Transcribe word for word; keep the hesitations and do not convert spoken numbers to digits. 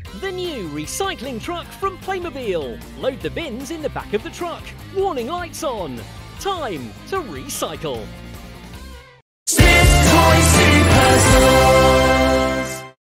The new recycling truck from Playmobil. Load the bins in the back of the truck. Warning lights on. Time to recycle.